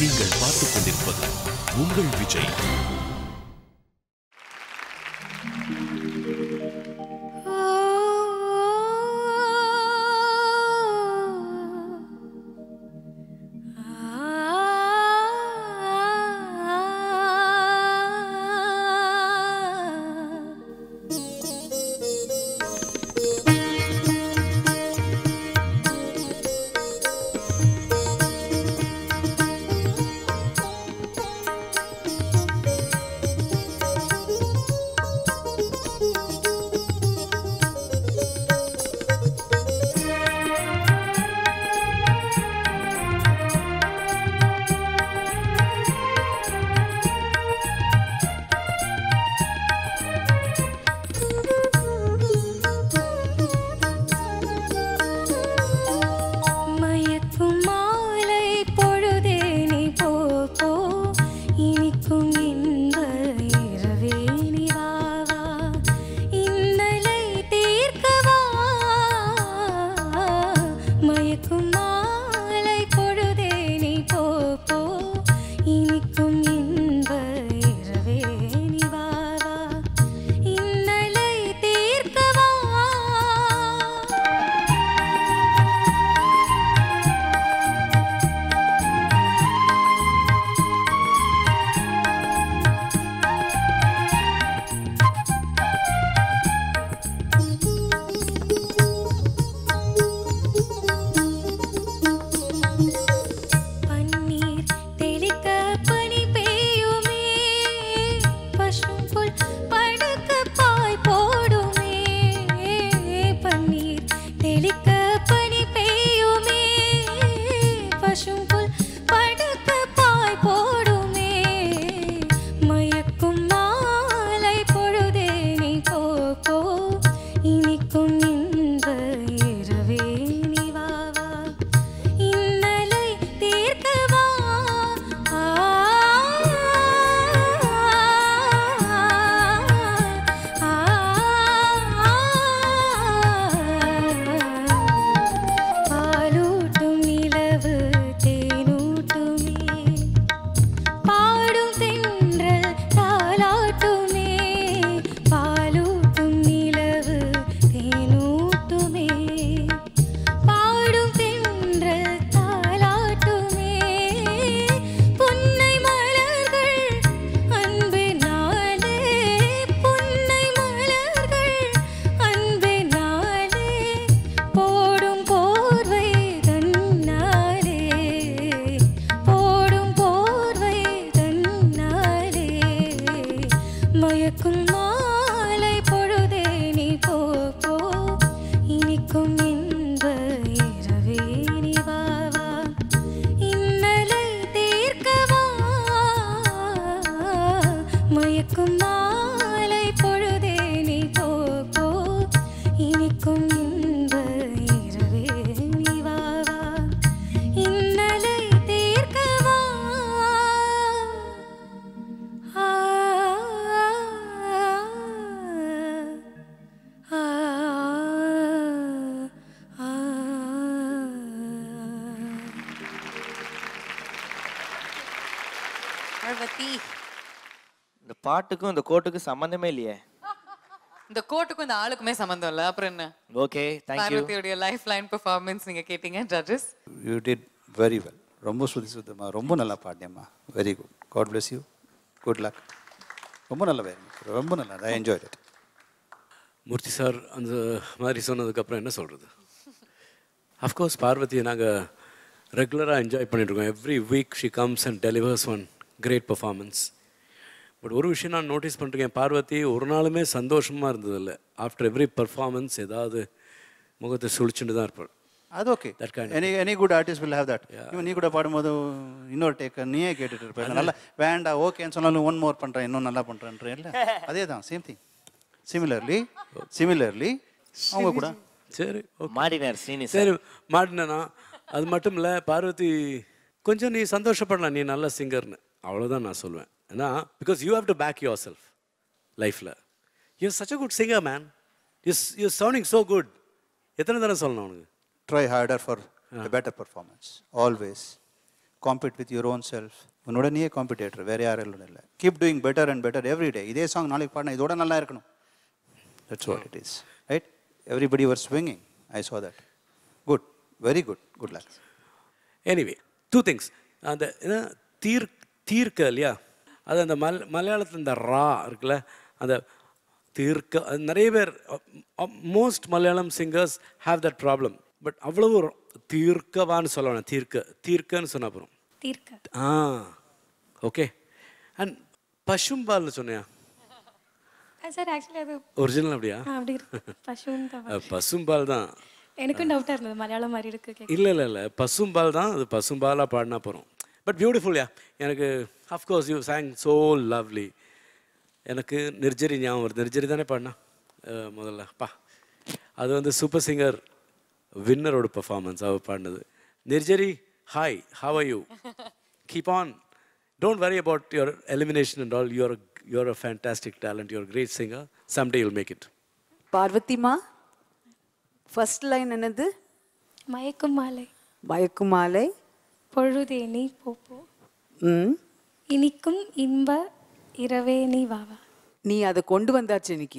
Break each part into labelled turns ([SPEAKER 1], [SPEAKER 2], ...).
[SPEAKER 1] நீங்கள் பார்த்துக் கொண்டிருப்பது உங்கள் விஜய்.
[SPEAKER 2] இந்த பாட்டுக்கும் இந்த கோட்டுக்கும் சம்பந்தமே இல்லையே.
[SPEAKER 3] இந்த கோட்டுக்கும் இந்த ஆளுக்குமே சம்பந்தம் இல்ல. அப்புறம் என்ன?
[SPEAKER 2] Okay, thank you.
[SPEAKER 3] பார்வதியோட லைஃப் லைன் பெர்ஃபார்மன்ஸ் நீங்க கேட்டீங்க judges.
[SPEAKER 4] You did very well. ரொம்ப சுத்தமா ரொம்ப நல்லா பாடியம்மா. Very good. God bless you. Good luck. ரொம்ப நல்லா வேணும். ரொம்ப நல்லா. I enjoyed it.
[SPEAKER 5] Murthy sir அந்த மாதிரி சொன்னதுக்கப்புறம் என்ன சொல்கிறது? அஃப்கோர்ஸ் பார்வதியை நாங்கள் ரெகுலராக என்ஜாய் பண்ணிட்டுருக்கோம். Every week she comes and delivers one great performance. But ஒரு விஷயம் நான் நோட்டீஸ் பண்ணிருக்கேன், பார்வதி ஒரு நாளுமே சந்தோஷமாக இருந்ததில்லை. ஆஃப்டர் எவ்ரி பர்ஃபார்மன்ஸ் ஏதாவது முகத்தை சுழிச்சுட்டு தான் இருப்பாள்.
[SPEAKER 4] அது okay. Any good artist will have that. இவன் நீ கூட பாடும்போது இன்னொரு டேக்கர் நீயே கேட்டுட்டு இருப்பேன். நல்லா வேண்டாம் ஓகேன்னு சொன்னாலும் ஒன் மோர் பண்ணுறேன், இன்னும் நல்லா பண்ணுறேன்றேன் இல்லை. அதே தான் சேம் திங். சிமிலர்லி அவங்க கூட
[SPEAKER 5] சரி
[SPEAKER 2] மாடினார் சீனி.
[SPEAKER 5] சரி மாடினா அது மட்டும் இல்லை, பார்வதி கொஞ்சம் நீ சந்தோஷப்படலாம், நீ நல்ல சிங்கர்னு, அவ்வளோதான் நான் சொல்லுவேன். ஏன்னா because you have to back yourself லைஃப்பில். You are such a good singer man. You sounding so good. எத்தனை தடவை சொல்லணும் உனக்கு?
[SPEAKER 4] Try harder for a better performance. Always. compete with your own self. உன்னோட நீயே காம்படிட்டர், வேற யாரும் இல்லை. Keep doing better and better every day. இதே சாங் நாளைக்கு பாடினா இதோட நல்லா இருக்கணும். That's what it is, right? Everybody were swinging. I saw that. Good, very good. Good luck.
[SPEAKER 5] Anyway 2 things. அந்த தீர்க்க இல்லையா, அது அந்த மலையாளத்தில் இந்த ரா இருக்குல்ல, அந்த தீர்க்க, நிறைய பேர் most Malayalam singers have that problem. But அவ்வளவு தீர்க்கவான்னு சொல்லணும், தீர்க்கன்னு சொன்ன அப்புறம் ஓகே. அண்ட் பசும்பால்னு சொன்னியா?
[SPEAKER 6] சார் ஆக்சுவலி அது
[SPEAKER 5] ஒரிஜினல் அப்படியா?
[SPEAKER 6] அப்படி இருக்கு.
[SPEAKER 5] பசும்பால் தான்.
[SPEAKER 6] எனக்கும் டவுட்டாக இருந்தது, மலையாளம் மாதிரி இருக்கு.
[SPEAKER 5] இல்லை பசும்பால் தான், அது பசும்பாலாக பாடினா போகிறோம். பட் பியூட்டிஃபுல்யா. எனக்கு of course you sang so lovely. எனக்கு நிர்ஜரி ஞாபகம் வருது. நிர்ஜரி தானே பாடினா முதல்ல அது வந்து சூப்பர் சிங்கர் வின்னரோட பர்ஃபார்மன்ஸ் அவர் பாடினது. Nirjari, hi, how are you? Keep on, don't worry about your elimination and all. You're a fantastic talent, you're great singer. Someday you'll make it.
[SPEAKER 7] பார்வதிமா, ஃபர்ஸ்ட் லைன் என்னது?
[SPEAKER 6] மயக்கும் மாலை.
[SPEAKER 7] மயக்கும் மாலை.
[SPEAKER 6] பொழுதேனி போப்போ. இனிக்கும் இன்ப இரவே நீ வாவா.
[SPEAKER 7] நீ அதை கொண்டு வந்தாச்சு இன்னைக்கு.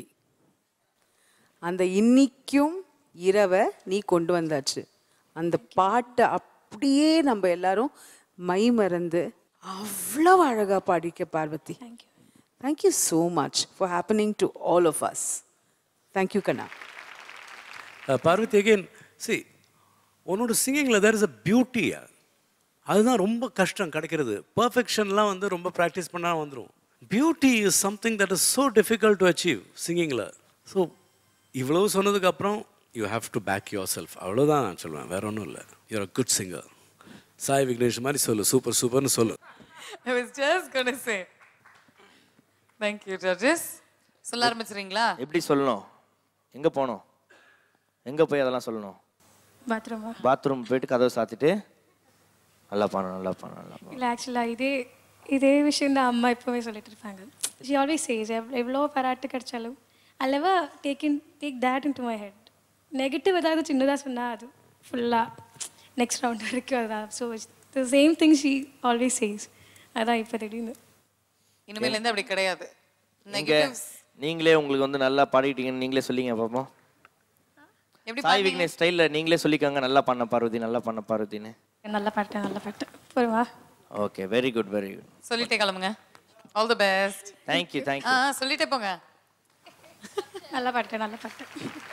[SPEAKER 7] அந்த இன்னிக்கும் இரவை நீ கொண்டு வந்தாச்சு. அந்த பாட்டை அப்படியே நம்ம எல்லாரும் மை மறந்து அவ்வளோ அழகாக பாடிக்க Parvathi.
[SPEAKER 6] Thank you.
[SPEAKER 7] Thank you so much for happening to all of us. Thank you கண்ணா.
[SPEAKER 5] பார்வதி, அகெயின் சி, உன்னோட சிங்கிங்கில் தேர் இஸ் அ பியூட்டியா. அதுதான் ரொம்ப கஷ்டம் கிடைக்கிறது. பர்ஃபெக்ஷன்லாம் வந்து ரொம்ப ப்ராக்டிஸ் பண்ணால் வந்துடும். Beauty is something that is so difficult to achieve சிங்கிங்கில். ஸோ இவ்வளவு சொன்னதுக்கப்புறம் you have to back yourself. அவ்வளோதான் நான் சொல்லுவேன், வேற ஒன்றும் இல்லை. You're a good singer. Sai Vignesh மாதிரி சொல்லு, சூப்பர் சூப்பர்னு சொல்லு.
[SPEAKER 3] I was just going to say. Thank you, judges. சொல்ல ஆரம்பிச்சிடுறீங்களா?
[SPEAKER 2] எப்படி சொல்லணும்? எங்கே போகணும்? எங்கே போய் அதெல்லாம் சொல்லணும்? பாத்ரூம் போயிட்டு கதவை சாத்திட்டு நல்லா பண்ணணும், நல்லா பண்ணணும், நல்லா பண்ணணும்.
[SPEAKER 6] இல்லை ஆக்சுவலாக இதே விஷயம் தான் அம்மா எப்போவுமே சொல்லிட்டு இருப்பாங்க. ஷி ஆல்வேஸ் சேஸ் எவ்வளோ பாராட்டு கிடைச்சாலும் I never take that into my head. Negative ஏதாவது சின்னதாக சொன்னால் அது ஃபுல்லாக நெக்ஸ்ட் ரவுண்ட் வரைக்கும் அதுதான். So the same thing she always says. அதான் இப்போ திடீர்னு
[SPEAKER 3] இனிமேலேருந்து அப்படி கிடையாது.
[SPEAKER 2] நீங்களே உங்களுக்கு வந்து நல்லா பாடிட்டீங்கன்னு நீங்களே சொல்லிங்க பார்ப்போம். சாய் விக்னேஷ் ஸ்டைலில் நீங்களே சொல்லிக்காங்க, நல்லா பண்ண பார்வதி, நல்லா பண்ண பார்வதின்னு.
[SPEAKER 6] நல்லா பாட்டேன் போருவா.
[SPEAKER 2] Okay, very good, very good.
[SPEAKER 3] சொல்லிட்டே கிளம்புங்க. All the best.
[SPEAKER 2] தேங்க்யூ.
[SPEAKER 3] சொல்லிட்டே போங்க.
[SPEAKER 6] நல்லா பாட்டேன்.